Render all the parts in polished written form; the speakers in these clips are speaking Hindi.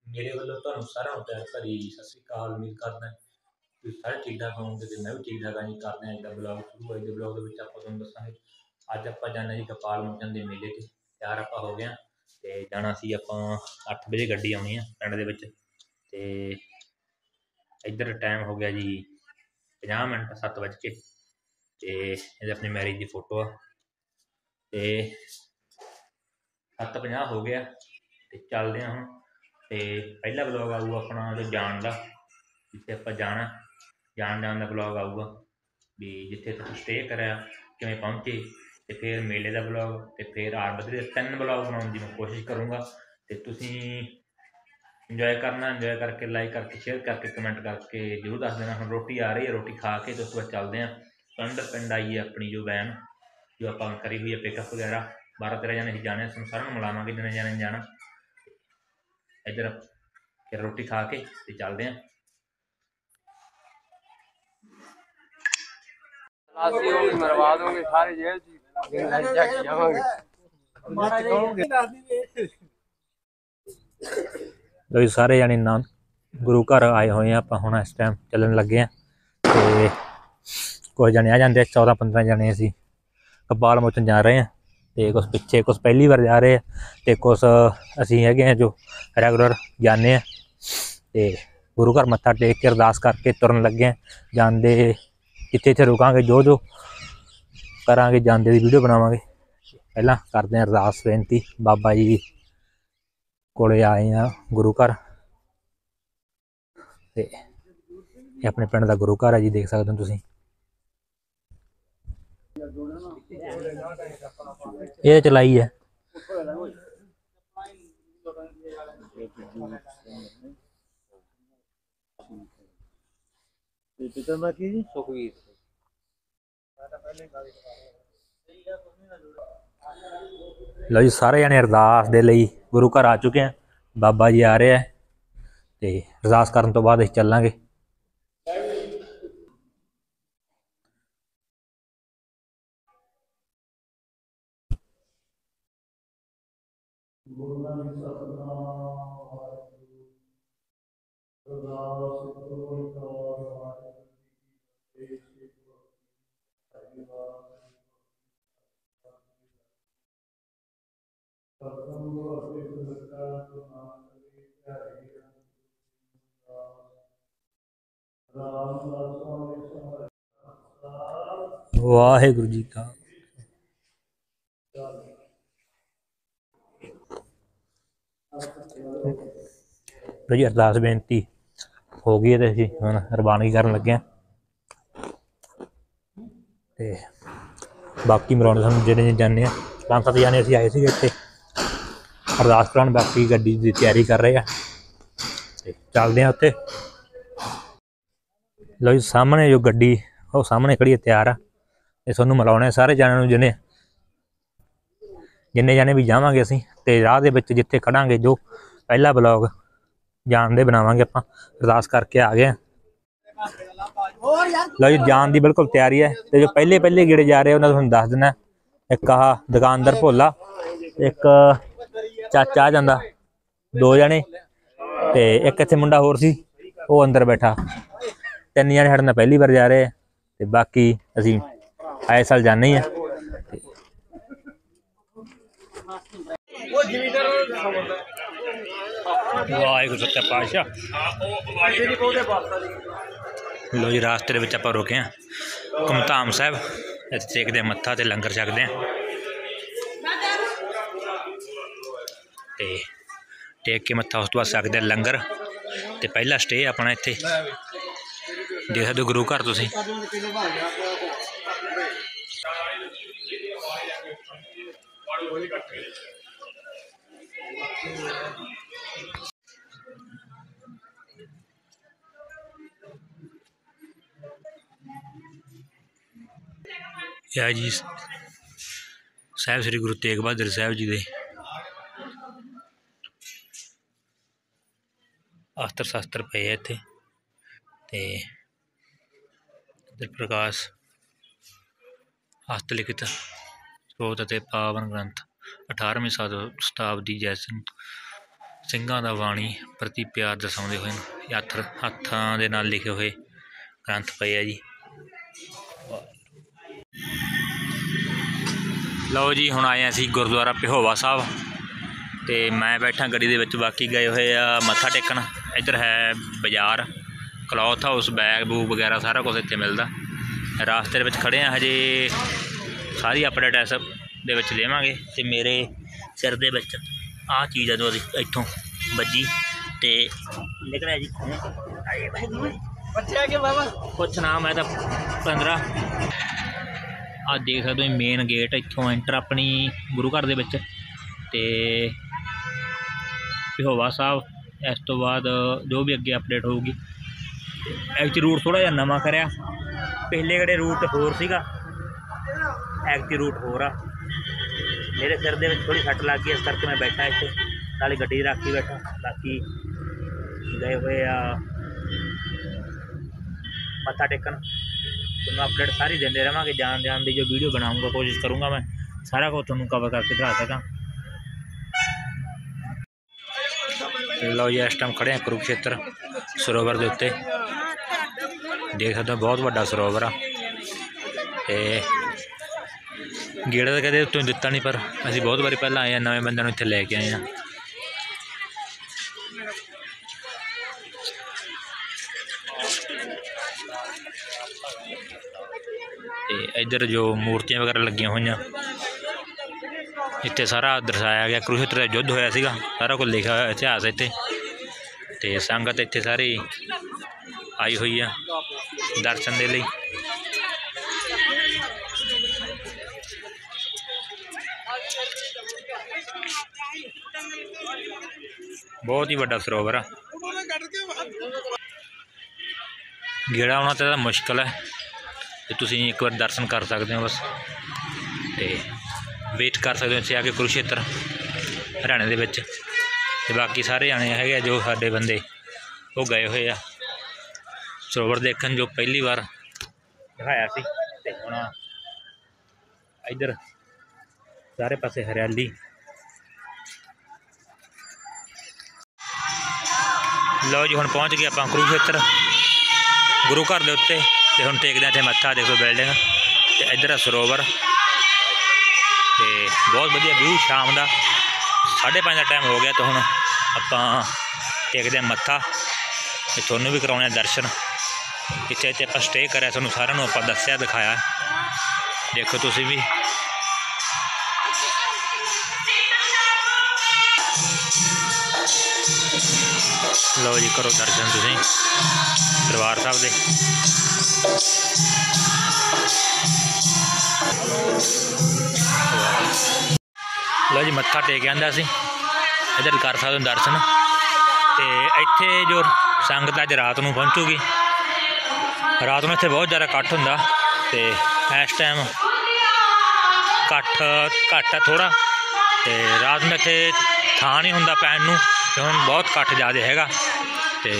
मेरे वालों तुहानू सारिਆਂ ਨੂੰ प्यार भरी सत श्री अकाल। उम्मीद करदा तुसीं सारे ठीक ठाक होवोगे ते मैं भी ठीक ठाक हाँ जी। करते हैं अज का ब्लॉग शुरू। अज के ब्लॉग के विच आपां तुहानूं दस्सांगे अज आपां जाना जी गोपाल मोचन के मेले ते तैयार आपां हो गए ते जाना सी आपां 8 बजे गड्डी आउणी आ पिंड दे विच ते इधर टाइम हो गया जी 50 मिनट 7 बज के ते ये अपनी मैरिज की फोटो आ ते 7:50 हो गया ते चलदे हैं हुण। ते पहला ब्लॉग आऊगा अपना जो जान का जिथे आप जाना जान का ब्लॉग आऊगा भी जिथे तुम स्टे कराया किमें पहुँचे तो फिर मेले का ब्लॉग तो फिर बदले 3 ब्लॉग बनाने की मैं कोशिश करूँगा। तो तुसीं इंजॉय करना, इंजॉय करके लाइक करके शेयर करके कमेंट करके जरूर दस देना। हम रोटी आ रही है, रोटी खा के तो उस बाद चलते हैं पिंड आई है अपनी जो वैन जो आप करी हुई है पिकअप वगैरह 12-13 जने जाने सारे मिलावांगे जिन्हें जने जाना। इधर फिर रोटी खा के ते चलते हैं। मरवा दोगे सारे जेल लो जी सारे जने नाम गुरु घर आए हुए हैं। आप हुण इस टाइम चलन लगे हैं तो कुछ जने आ जाते 14-15 जने असी गोपाल मोचन जा रहे हैं तो कुछ पिछे कुछ पहली बार जा रहे हैं तो कुछ असी है जो रेगुलर जाने हैं। तो गुरु घर मत्था टेक के अरदास करके तुरन लगे हैं जाते जिथे जिथे रुकांगे जो जो करांगे जाते की वीडियो बनावांगे। पहला करते हैं अरदास बेनती बाबा जी कोले आए हैं गुरु घर ते अपने पिंड का गुरु घर है जी देख सकते हो तुसीं। ये चलाई है लो जी सारे जने अरदास दे लई गुरु घर आ चुके हैं। बाबा जी आ रहे हैं तो अरदास करन तो बाद असीं चलांगे। वाहिगुरू जी का जी अरदास बेनती हो गई है तो असीं हुण रवानगी करन लगे हैं ते बाकी मराउंड सानूं जिहड़े जाने 5-7 जाने असीं आए थे इत्थे अरदास कराउण। बाकी गड्डी की तैयारी कर रहे हैं ते चलदे हैं उत्थे। लो जी सामने जो गड्डी वो सामने खड़ी है तैयार आ ते तुहानूं मिलाउणे सारे जणिਆਂ ਨੂੰ जिन्ने जाने भी जावांगे असीं ते राह दे विच जिथे खड़ांगे जो पहला ब्लॉग जान दे बनावांगे। आपां अरदास करके आ गए। लो जी जान की बिल्कुल तैयारी है तो जो पहले पहले गेड़े जा रहे हैं उन्होंने तुहानूं दस देना। एक आह दुकानदार भोला एक चाचा आ जांदा 2 जने ते एक इत्थे मुंडा होर सी वो अंदर बैठा 3 जने साडे नाल पहली बार जा रहे हैं ते बाकी असीं आए साल जाने ही हैं। वाहिगुरू सच्चा पातशाह। लो जी रास्ते दे विच आपां रुके हैं घुमधाम साहब इत्थे टेकदे मत्था ते लंगर छकदे हैं ते टेक के मत्था उस तो बाद छकदे लंगर ते पहला स्टे अपना इत्थे देख सकदे गुरु घर तुसीं। यह जी साहिब श्री गुरु तेग बहादुर साहब जी दे अस्त्र शस्त्र पे इत्थे ते प्रकाश हस्तलिखित स्रोत ते पावन ग्रंथ 18वीं शताब्दी जैसन ਸਿੰਘਾਂ ਦਾ ਬਾਣੀ ਪ੍ਰਤੀ ਪਿਆਰ ਦਰਸਾਉਂਦੇ ਹੋਏ ਹੱਥਾਂ ਦੇ ਨਾਲ ਲਿਖੇ ਹੋਏ ਗ੍ਰੰਥ ਪਏ ਆ ਜੀ। ਲਓ ਜੀ, ਹੁਣ ਆਏ ਅਸੀਂ ਗੁਰਦੁਆਰਾ ਪਿਹੋਵਾ ਸਾਹਿਬ ਤੇ मैं बैठा गड्डी दे विच, बाकी गए हुए आ मत्था टेकन। इधर है बाज़ार, क्लॉथ हाउस, बैग बूग वगैरह सारा कुछ इत्थे मिलदा। रास्ते दे विच खड़े हैं, हजे सारी अपडेट इस दे विच देवांगे। ते मेरे सिर दे विच आ चीज़ है जो इत्थों बजी ते निकलिया जी कुछ ना, मैं तो 15 आ देख सकते हो मेन गेट इत्थों एंटर अपनी गुरु घर दे विच ते पिहोवा साहब। इस तो बाद जो भी अगे अपडेट होगी। एक्चुअली रूट थोड़ा जिहा नवां करिया, पिछले गड़े रूट होर सीगा, एक्चुअली रूट होर आ। मेरे सिर दे विच थोड़ी सट लग गई, इस करके मैं बैठा इत्थे, नाले गड्डी रखी बैठा। बाकी गए हुए आ मत्था टेकन, तुहानूं अपडेट सारी देंदे रहांगे। जान की जो वीडियो बनाऊँगा कोशिश करूँगा मैं सारा कुछ तुहानूं कवर करके दिखा सकां। लो जी, इस टाइम खड़े हैं कुरुक्षेत्र सरोवर के उत्ते, देख सकते हो बहुत बड़ा सरोवर आ। गेड़ा तो कदे उत्तों दिता नहीं, पर असीं बहुत बारी पहला आए हैं, नवे बंदे नूं इत्थे लैके आए हैं। इधर जो मूर्तियां वगैरह लगियां हुई, इत्थे सारा दर्शाया गया कुरुक्षेत्र का युद्ध होया सीगा, सारा कुछ लिखा हुआ इतिहास इत्थे। ते संगत इत्थे सारी आई हुई है दर्शन दे लई। बहुत ही बड़ा सरोवर आ, गेड़ा आना तो मुश्किल है, तो तुसीं एक बार दर्शन कर सकते हो बस, ते वेट कर सकते हो इत्थे आके कुरुक्षेत्र हरियाणे दे विच। ते बाकी सारे जाने है जो साडे बंदे वो गए हुए आ सरोवर देखन, जो पहली बार दिखाया सी। ते हुण इधर सारे पासे हरियाली। लो जी, हुण पहुँच गए आपां कुरुक्षेत्र गुरु घर के उत्ते, ते हुण टेकदे इत्थे मत्था। देखो बिल्डिंग ते इधर सरोवर, ते बहुत वधिया व्यू शाम का 5:30 का टाइम हो गया। तो हुण आपां टेकदे मत्था, ते तुहानूं भी कराउने दर्शन। इत्थे इत्थे आपां स्टे करिया, तुहानूं सारिआं नूं आपां दस्सिआ दिखाया, देखो तुसीं भी। लो जी, करो दर्शन तुसीं दरबार साहब दे। लो जी, मत्था टेक आंदा सी, इधर कर सकते हो दर्शन। तो इत्थे जो संगत अज रात नूं पहुँचूगी, रात नूं इत्थे बहुत ज़्यादा इकट्ठ हुंदा। ते इस टाइम घट्ट है थोड़ा, तो रात में इत्थे थां नहीं हुंदा पैण नूं, ते हुण बहुत इकट्ठ ज़्यादा हैगा। तो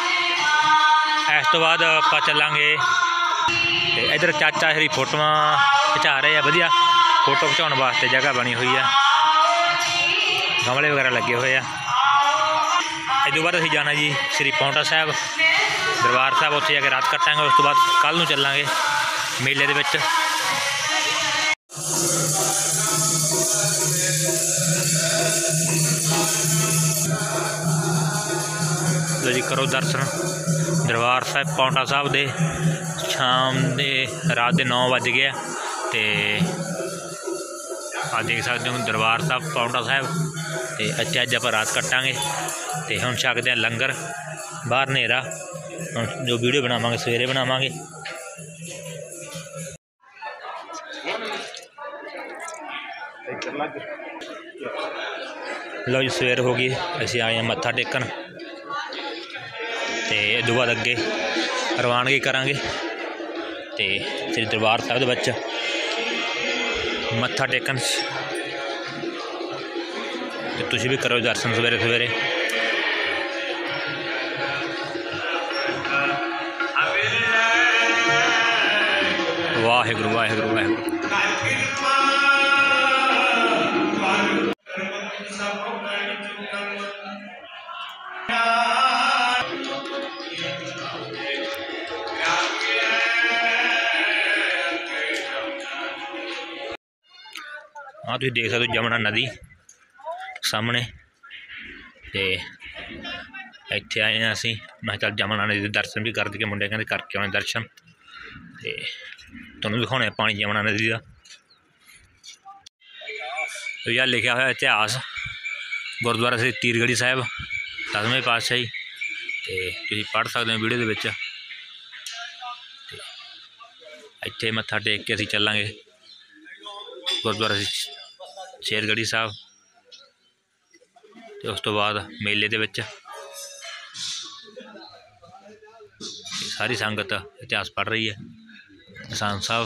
इस तो बाद आपां चलांगे। ते इधर चाचा हरी फोटोआं खिचा रहे हैं, वधिया फोटो खिचाउण वास्ते जगह बनी हुई है, गमले वगैरह लगे हुए हैं। इस बाद असीं जाना जी श्री पौंटा साहब दरबार साहब, उत्थे जाके रात कट्टांगे। उस तो बाद कल नूं चलांगे मेले दे विच। लो जी, करो दर्शन दरबार साहब पौंटा साहब दे। शाम दे रात के 9 बज गए। तो आप देख सकते हो दरबार साहब पौंटा साहब। तो अच्छे अज आप रात कट्टांगे, तो हम छकते हैं लंगर। बाहर नेरा, जो वीडियो बनावांगे सवेरे बनावांगे। लो जी, सवेर हो गई, असीं आए हैं मत्था टेकन। तो इस बाद अगे रवानगी करांगे, तो श्री दरबार साहब दे विच मत्था टेकन। तो तुसीं भी करो दर्शन सवेरे सवेरे। वाहिगुरू वाहिगुरू वाहिगुरू। तुसीं देख सकते हो जमुना नदी सामने। तो इत्थे आए हैं असीं, मैं चल जमुना नदी के दर्शन भी कर दईए, मुंडे कहंदे करके आने दर्शन। तो तुहानूं दिखाउने पानी जमुना नदी का। तो यह लिखा हुआ इतिहास गुरुद्वारा श्री तीरगढ़ी साहिब 10वें पातशाही। तो तुसीं पढ़ सकते हो वीडियो दे विच। इत्थे मत्था टेक के असीं चलांगे गुरुद्वारा शेरगढ़ी साहब। तो उस तो बाद मेले दे विच सारी संगत इतिहास पढ़ रही है। निशान साहब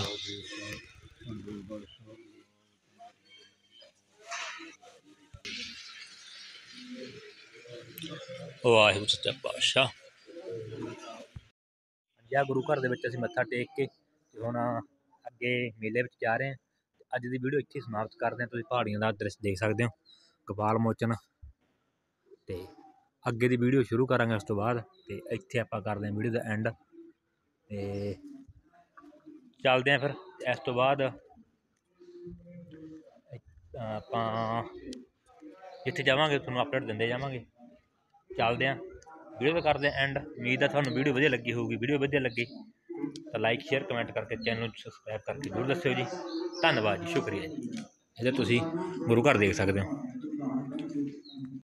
वाहिगुरू सच्चा पातशाह। या गुरु घर दे विच असीं मत्था टेक के हुण अगे मेले विच जा रहे हैं। अज दी वीडियो इत्थे समाप्त करते हैं। तुसीं पहाड़ियां दा दृश्य देख सकते हो, कपाल मोचन। तो अगे दी वीडियो शुरू करांगे उस तो बाद। तो इत्थे आपां करदे हैं वीडियो दा एंड। तो चलते हैं फिर इस तो बाद आपां जिथे जावांगे तुहानूं अपडेट दिंदे जावांगे। चलते हैं वीडियो तो करते हैं एंड। उम्मीद है तुहानूं वीडियो वधिया लगी होगी। वीडियो वधिया लगी तो लाइक शेयर कमेंट करके चैनल सबसक्राइब करके जरूर दस्सिओ जी। धन्नवाद जी, शुक्रिया जी। इधर तुसीं गुरु घर देख सकते हो।